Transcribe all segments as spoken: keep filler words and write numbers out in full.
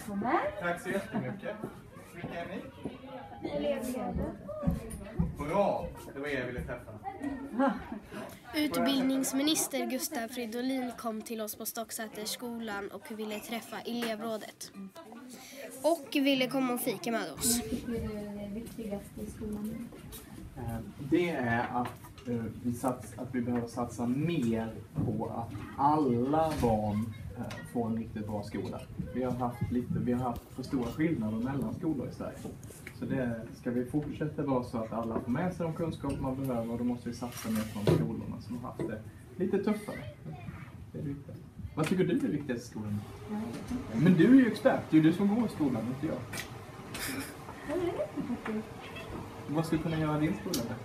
välkommen. Tack så jättemycket. Vilka är ni? Elevrådet. Bra, det var er jag ville träffa. Utbildningsminister Gustav Fridolin kom till oss på Stocksätersskolan och ville träffa elevrådet. Och ville komma och fika med oss. Vad tycker du är det viktigaste i skolan? Det är att vi, sats, att vi behöver satsa mer på att alla barn får en riktigt bra skola. Vi har haft, lite, vi har haft för stora skillnader mellan skolor i Sverige. Så det ska vi fortsätta vara så att alla får med sig de kunskaper man behöver, och då måste vi satsa mer på de skolorna som har haft det lite tuffare. Det är viktigt. Vad tycker du är viktigast i skolan? Men du är ju expert, det är du som går i skolan, inte jag. Vad skulle kunna göra din skola där?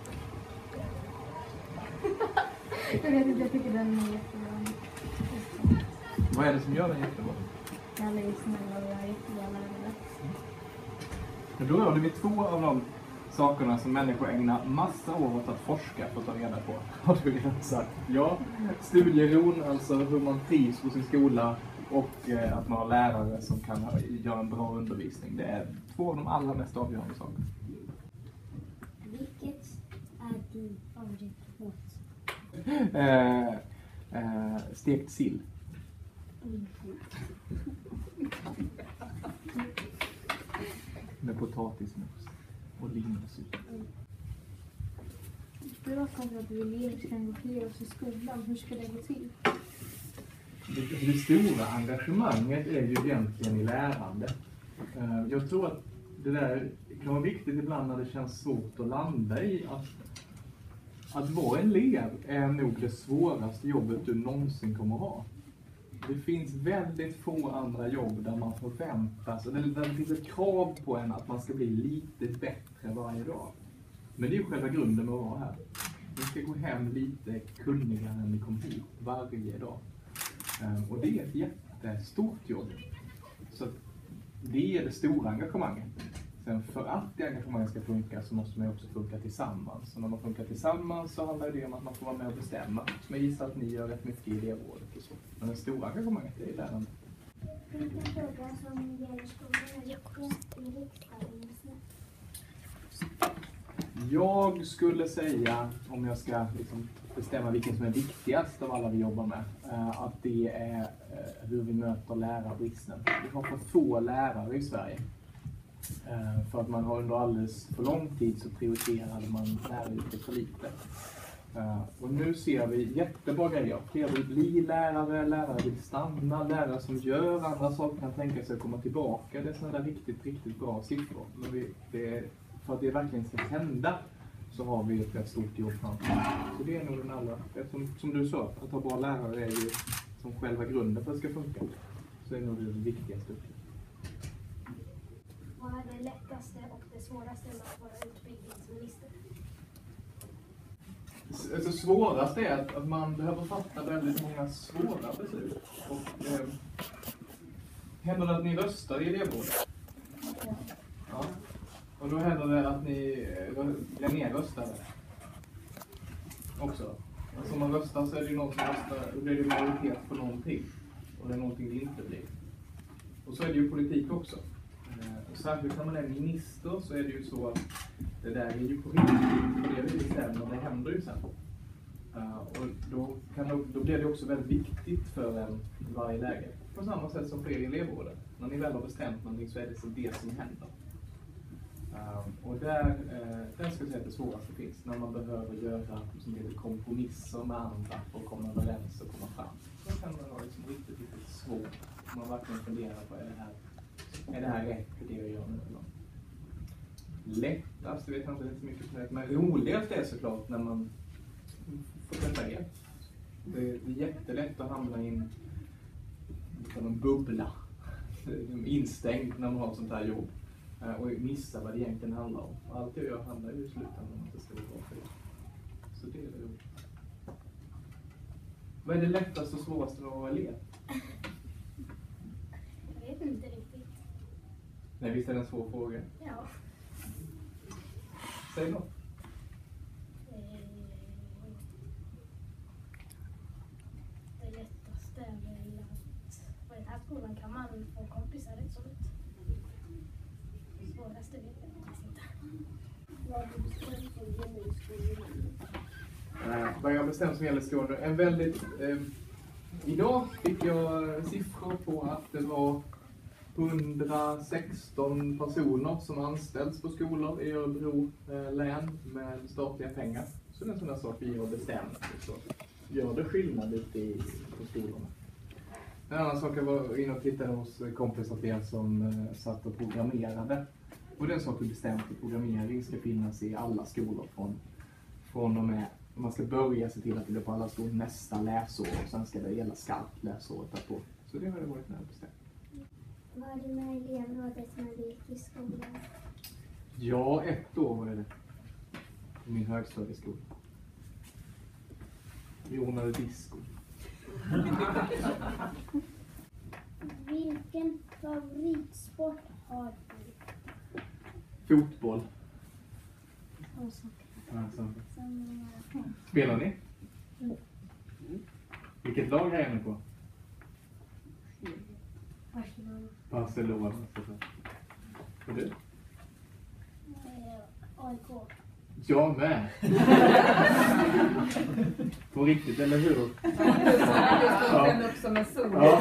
Jag vet inte, jag tycker den är jättebra. Vad är det som gör den jättebra? Alla är snälla och jag är jättebra lärare. Men då är det två av de sakerna som människor ägnar massa år åt att forska för att ta reda på. Har du redan sagt? Ja, studieron, alltså hur man trivs på sin skola, och eh, att man har lärare som kan ha, göra en bra undervisning. Det är två av de allra mest avgörande sakerna. Vilket är din favoritmat? Eh, eh, stekt sill. Mm. Med potatismos och lingonsylt. Du har sagt att du elever ska engagera oss i skolan. Hur ska det gå till? Det, det stora engagemanget är ju egentligen i lärande. Eh, jag tror att det där kan vara viktigt ibland när det känns svårt att landa i att Att vara elev är nog det svåraste jobbet du någonsin kommer att ha. Det finns väldigt få andra jobb där man förväntas, eller där det finns ett krav på en att man ska bli lite bättre varje dag. Men det är ju själva grunden med att vara här. Ni ska gå hem lite kunnigare än ni kom hit varje dag. Och det är ett jättestort jobb. Så det är det stora engagemanget. Sen för att det engagemanget ska funka så måste man ju också funka tillsammans. Och när man funkar tillsammans så handlar det om att man får vara med och bestämma. Som jag gissar att ni gör rätt mycket i elevrådet och så. Men det stora engagemanget är ju lärande. Vilken fråga som gäller skolan är viktigast? Jag skulle säga, om jag ska liksom bestämma vilken som är viktigast av alla vi jobbar med, att det är hur vi möter lärarbristen. Vi har för få lärare i Sverige. För att man har under alldeles för lång tid så prioriterade man läraryrket för lite. Och nu ser vi jättebra grejer. Fler vill bli lärare, lärare vill stanna, lärare som gör andra saker kan tänka sig att komma tillbaka. Det är sådana där riktigt, riktigt bra siffror. Men vi, det, för att det verkligen ska hända så har vi ett rätt stort jobb framför. Så det är nog den allra, som, som du sa, att ha bra lärare är ju som själva grunden för att det ska funka. Så är det nog det viktigaste uppgiften. Vad är det lättaste och det svåraste med att vara utbildningsminister? Det svåraste är att, att man behöver fatta väldigt många svåra beslut. Och, eh, händer det att ni röstar i elevrådet? Ja. Ja. Och då händer det att ni blir nedröstade också. Alltså om man röstar så är det ju någon som röstar, då blir det majoritet för någonting. Och det är någonting det inte blir. Och så är det ju politik också. Och särskilt när man är minister så är det ju så att det där är ju på riktigt, och det vi bestämmer, det händer ju sen. Uh, och då, kan det, då blir det också väldigt viktigt för en i varje läge. På samma sätt som för er i elevrådet. När ni väl har bestämt någonting så är det så det som händer. Uh, och där, uh, där ska jag säga att det svåraste finns. När man behöver göra som det kompromisser med andra för att komma överens och komma fram. Då kan det vara liksom riktigt, riktigt svårt. Man verkligen funderar på, är det här Är det här rätt för det jag gör nu? Lättast, det vet jag inte så mycket på det. Men roligast är såklart när man får träffa er. Det är jättelätt att hamna i en, en bubbla. Instängd när man har ett sånt här jobb. Och missa vad det egentligen handlar om. Allt jag gör handlar ju i slutändan om att det ska vara bra för er. Så det är det roligt. Vad är det lättaste och svåraste med att vara elev? Jag vet inte riktigt. Nej, visst är det en svår fråga? Ja. Säg något. Det lättaste är väl att på den här skolan kan man få kompisar rätt så lätt. svåraste delen att sitta. Vad har du bestämt som gäller i skolan? Eh, vad jag bestämt som gäller skolan. En väldigt... Eh, idag fick jag siffror på att det var hundrasexton personer som anställts på skolor i Örebro eh, län med statliga pengar. Så det är en sån där sak vi har bestämt. Så gör det skillnad ute i, på skolorna. En annan sak, jag var inne och tittade hos kompisar till er som eh, satt och programmerade. Och det är en sak vi bestämt att programmering ska finnas i alla skolor från, från och med. Man ska börja se till att det blir på alla skolor nästa läsår och sen ska det gälla skarpt läsåret därpå. Så det har det varit med att bestämt. Var du med i elevrådet när du gick i skolan? Ja, ett år var det på min högstadieskola. Vi ordnade disco. Vilken favoritsport har du? Fotboll. Och socker. Alltså. Som Spelar ni? Mm. Vilket lag är ni på? Barcelona. Barcelona. Och du? A I K. Jag med. På riktigt, eller hur? Du stod den upp som en sol. Ja.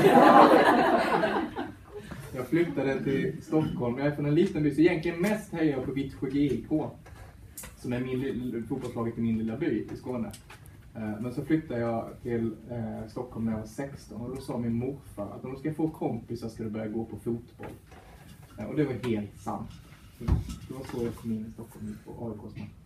Jag flyttade till Stockholm. Jag är från en liten by, så egentligen mest hejar jag på Vittsjö G I K. Som är min, fotbollslaget i min lilla by i Skåne. Men så flyttade jag till eh, Stockholm när jag var sexton. Och då sa min morfar att om du ska få kompisar ska du börja gå på fotboll. Eh, och det var helt sant. Det var så jag kom in i Stockholm på A I K:s match.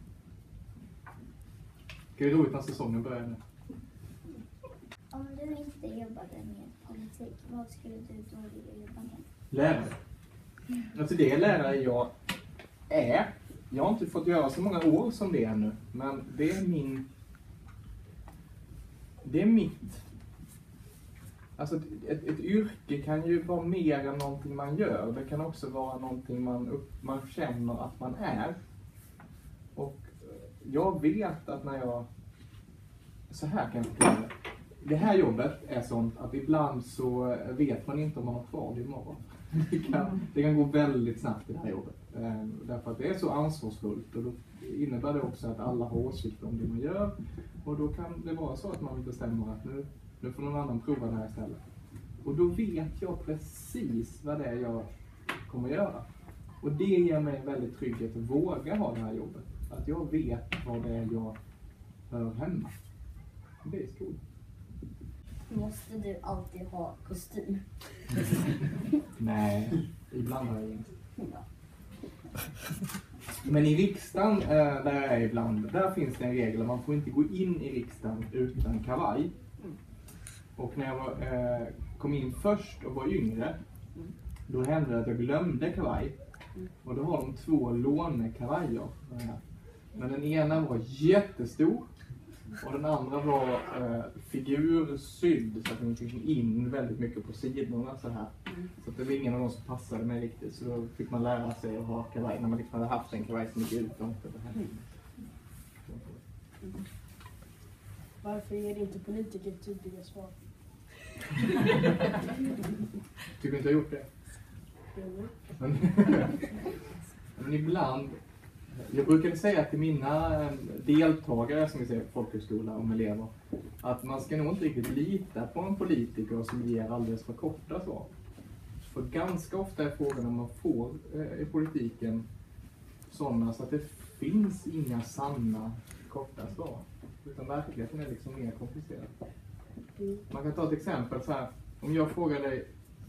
Ska vi roligt när säsongen börjar nu? Om du inte jobbade med politik, vad skulle du då vilja jobba med? Lärare. Alltså det är lärare jag är. Jag har inte fått göra så många år som det är nu. Men det är min... Det är mitt... Alltså ett, ett yrke kan ju vara mer än någonting man gör. Det kan också vara någonting man, upp, man känner att man är. Och jag vet att när jag... Så här kan jag förklara det. Det här jobbet är sånt att ibland så vet man inte om man har kvar det imorgon. Det kan, det kan gå väldigt snabbt i det här jobbet. Eh, därför att det är så ansvarsfullt. Och då innebär det också att alla har åsikter om det man gör. Och då kan det vara så att man bestämmer att nu, nu får någon annan prova det här istället. Och då vet jag precis vad det är jag kommer göra. Och det ger mig väldigt trygghet att våga ha det här jobbet. Att jag vet vad det är jag hör hemma. Det är skolan. Måste du alltid ha kostym? Nej, ibland har jag inte. Men i riksdagen, äh, där jag är ibland, där finns det en regel. Man får inte gå in i riksdagen utan kavaj. Och när jag var, äh, kom in först och var yngre, då hände det att jag glömde kavaj. Och då har de två lånekavajer. Men den ena var jättestor. Och den andra var eh, figursydd så att den fick in väldigt mycket på sidorna så här. Så att det var ingen av dem som passade mig riktigt. Så då fick man lära sig att ha kavaj när man liksom hade haft en kavaj som gick ut och inte det här. Varför ger inte politiker tydliga svar? Tycker du inte jag har gjort det? Men, men ibland... Jag brukade säga till mina deltagare som vi säger på folkhögskola om elever att man ska nog inte riktigt lita på en politiker som ger alldeles för korta svar. För ganska ofta är frågorna man får eh, i politiken sådana så att det finns inga sanna korta svar. Utan verkligheten är liksom mer komplicerad. Man kan ta ett exempel så här. Om jag frågar dig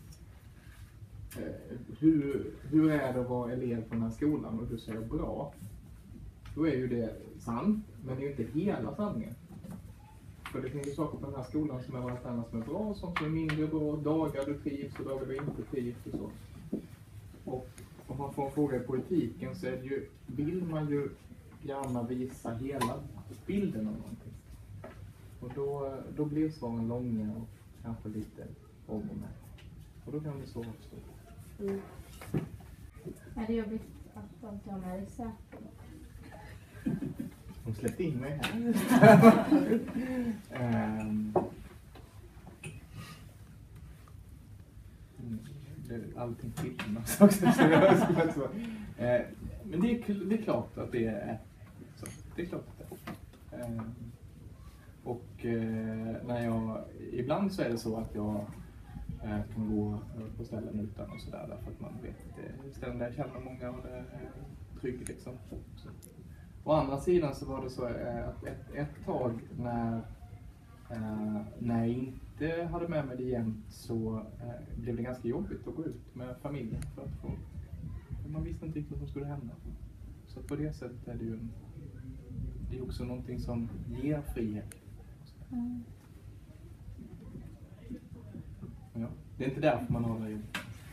eh, hur, hur är det att vara elev på den här skolan och du säger bra. Då är ju det sant, men det är ju inte hela sanningen. För det finns ju saker på den här skolan som är varit annat som är bra och sånt som är mindre bra. Dagar du trivs och dagar du inte trivs och så. Och om man får en fråga i politiken så är det ju, vill man ju gärna visa hela bilden av någonting. Och då, då blir svaren långa och kanske lite om och med. Och då kan det så också. Mm. Är det jobbigt att inte ha med dig Säpo? De släppte in mig här. um, det, allting filmas också. Så jag skulle så. Eh, men det är, det är klart att det är så. Det är klart att det är. Eh, och eh, när jag, ibland så är det så att jag eh, kan gå på ställen utan och sådär, därför att man vet att det är ställen där jag känner många och det är trygg liksom. Så. Å andra sidan så var det så eh, att ett, ett tag när, eh, när jag inte hade med mig det jämt så eh, blev det ganska jobbigt att gå ut med familjen för att få, man visste inte riktigt vad som skulle hända. Så på det sättet är det ju en, det är också någonting som ger frihet. Mm. Ja, det är inte därför man har det ju.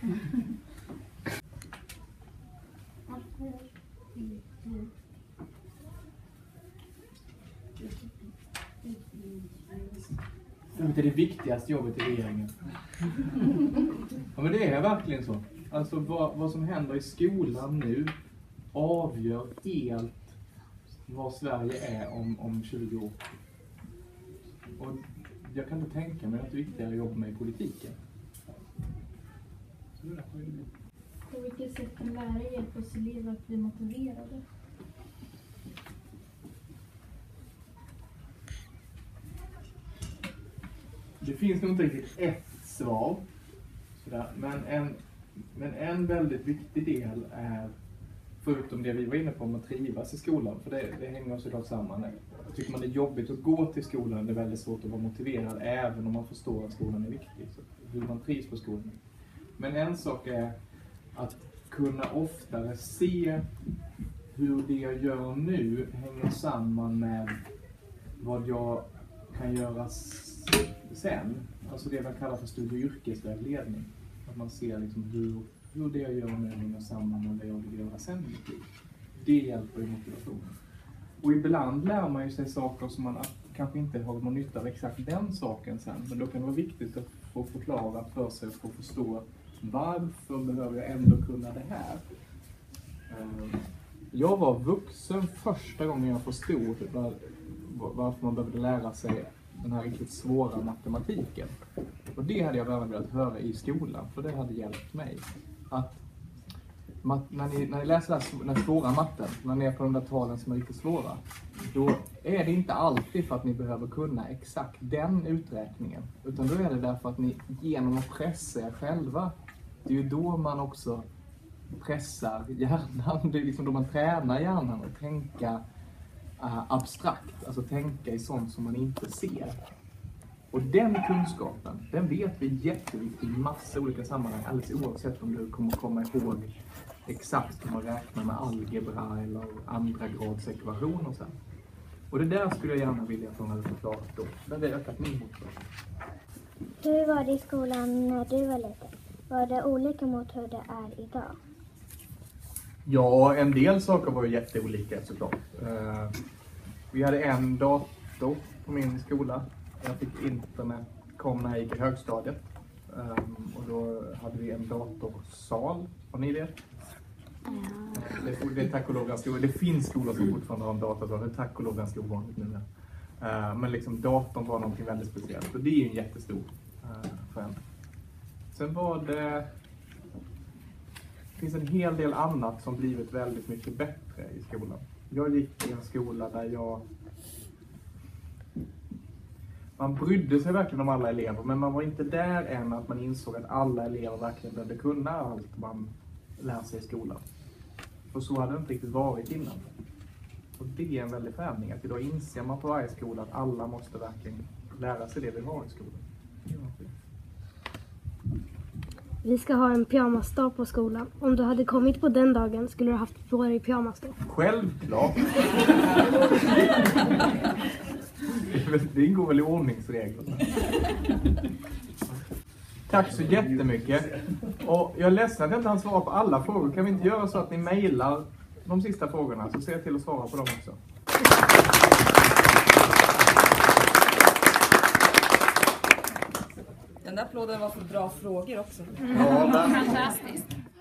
Det är det viktigaste jobbet i regeringen. Ja, men det är verkligen så. Alltså vad, vad som händer i skolan nu avgör helt vad Sverige är om, om tjugo år. Och jag kan inte tänka mig att det är viktigare att jobba med i politiken. Så det är det. På vilket sätt kan lärare hjälpa oss elever att bli motiverade? Det finns nog inte riktigt ett svar. Sådär. Men, en, men en väldigt viktig del är, förutom det vi var inne på om att trivas i skolan, för det, det hänger såklart samman. Tycker man det är jobbigt att gå till skolan, det är väldigt svårt att vara motiverad även om man förstår att skolan är viktig. Så hur man trivs på skolan. Men en sak är att kunna oftare se hur det jag gör nu hänger samman med vad jag kan göra sen. Alltså det man kallar för studie- och yrkesvägledning. Att man ser liksom hur, hur det jag gör nu hänger samman med det jag vill göra sen i mitt liv. Det hjälper i motivationen. Och ibland lär man ju sig saker som man kanske inte har någon nytta av exakt den saken sen. Men då kan det vara viktigt att få förklara för sig och få förstå varför behöver jag ändå kunna det här. Jag var vuxen första gången jag förstod varför man behövde lära sig den här riktigt svåra matematiken. Och det hade jag väl velat höra i skolan, för det hade hjälpt mig. Att mat, när, ni, när ni läser den här svåra matten, när ni är på de där talen som är riktigt svåra, då är det inte alltid för att ni behöver kunna exakt den uträkningen. Utan då är det därför att ni genom att pressa er själva, det är ju då man också pressar hjärnan. Det är liksom då man tränar hjärnan att tänka Uh, abstrakt, alltså tänka i sånt som man inte ser. Och den kunskapen, den vet vi är jätteviktig i massa olika sammanhang, alldeles oavsett om du kommer komma ihåg exakt hur man räknar med algebra eller andra grads ekvation och sen. Och det där skulle jag gärna vilja att de hade förklarat då. Det hade ökat min motivation. Hur var det i skolan när du var liten? Var det olika mot hur det är idag? Ja, en del saker var ju jätteolika såklart. Uh, vi hade en dator på min skola. Jag fick internet, kom när jag gick i högstadiet. Um, och då hade vi en datorsal. Har ni det? Ja. Det, det är tack och lov ganska, det finns skolor som fortfarande har en datorsal. Det är tack och lov ganska ovanligt nu. Uh, men liksom datorn var någonting väldigt speciellt. Och det är ju en jättestor uh, förändring. Sen var det... Det finns en hel del annat som blivit väldigt mycket bättre i skolan. Jag gick i en skola där jag... Man brydde sig verkligen om alla elever, men man var inte där än att man insåg att alla elever verkligen behövde kunna allt man lär sig i skolan. Och så hade det inte riktigt varit innan. Och det är en väldig förändring, att idag inser man på varje skola att alla måste verkligen lära sig det vi har i skolan. Vi ska ha en pyjamasdag på skolan. Om du hade kommit på den dagen skulle du haft på dig pyjamas då. Självklart! Det ingår väl i ordningsreglerna. Tack så jättemycket. Och jag är ledsen att jag inte hann svara på alla frågor. Kan vi inte göra så att ni mejlar de sista frågorna, så ser jag till att svara på dem också. Den där applåden var för bra frågor också. Ja, fantastiskt.